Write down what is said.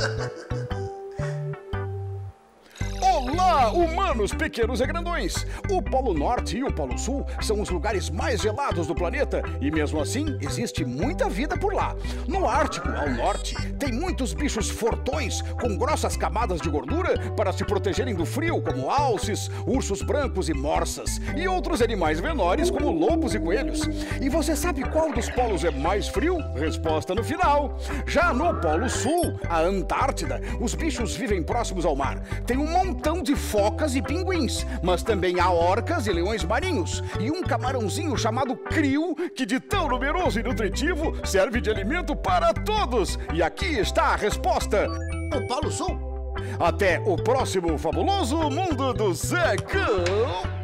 Olá, humanos pequenos e grandões! O Polo Norte e o Polo Sul são os lugares mais gelados do planeta e, mesmo assim, existe muita vida por lá. No Ártico, ao norte, tem muitos bichos fortões com grossas camadas de gordura para se protegerem do frio, como alces, ursos brancos e morsas, e outros animais menores, como lobos e coelhos. E você sabe qual dos polos é mais frio? Resposta no final. Já no Polo Sul, a Antártida, os bichos vivem próximos ao mar. Tem um montão de focas e pinguins, mas também há orcas e leões marinhos, e um camarãozinho chamado krill, que de tão numeroso e nutritivo serve de alimento para todos. E aqui está a resposta: o Polo Sul. Até o próximo fabuloso Mundo do Zé Cão.